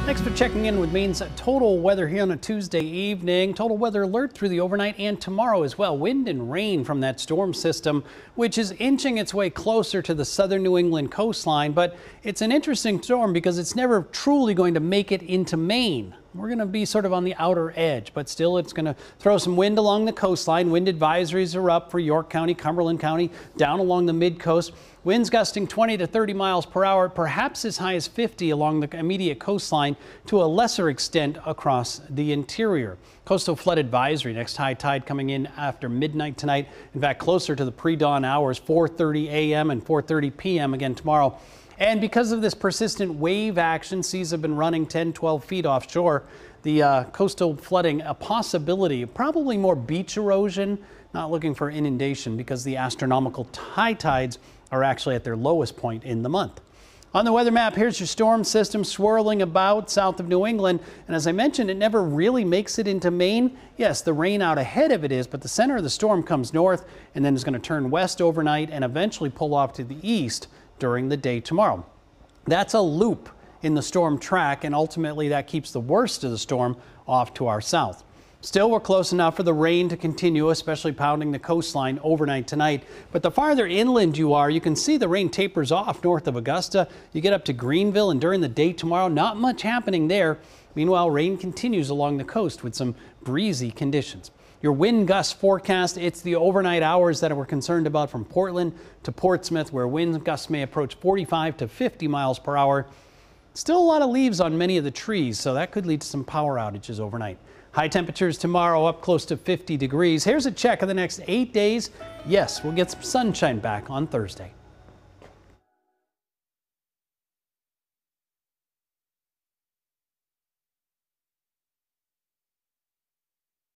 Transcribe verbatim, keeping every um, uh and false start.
Thanks for checking in with Maine's total weather here on a Tuesday evening. Total weather alert through the overnight and tomorrow as well. Wind and rain from that storm system, which is inching its way closer to the southern New England coastline. But it's an interesting storm because it's never truly going to make it into Maine. We're going to be sort of on the outer edge, but still it's going to throw some wind along the coastline. Wind advisories are up for York County, Cumberland County, down along the mid coast. Winds gusting twenty to thirty miles per hour, perhaps as high as fifty along the immediate coastline, to a lesser extent across the interior. Coastal flood advisory, next high tide coming in after midnight tonight. In fact, closer to the pre-dawn hours, four thirty a m and four thirty p m again tomorrow. And because of this persistent wave action, seas have been running ten, twelve feet offshore. The uh, coastal flooding, a possibility, probably more beach erosion, not looking for inundation because the astronomical high tides are actually at their lowest point in the month. On the weather map, here's your storm system swirling about south of New England. And as I mentioned, it never really makes it into Maine. Yes, the rain out ahead of it is, but the center of the storm comes north and then is going to turn west overnight and eventually pull off to the east during the day tomorrow. That's a loop in the storm track, and ultimately that keeps the worst of the storm off to our south. Still, we're close enough for the rain to continue, especially pounding the coastline overnight tonight. But the farther inland you are, you can see the rain tapers off north of Augusta. You get up to Greenville, and during the day tomorrow, not much happening there. Meanwhile, rain continues along the coast with some breezy conditions. Your wind gust forecast, it's the overnight hours that we're concerned about from Portland to Portsmouth, where wind gusts may approach forty-five to fifty miles per hour. Still a lot of leaves on many of the trees, so that could lead to some power outages overnight. High temperatures tomorrow up close to fifty degrees. Here's a check of the next eight days. Yes, we'll get some sunshine back on Thursday.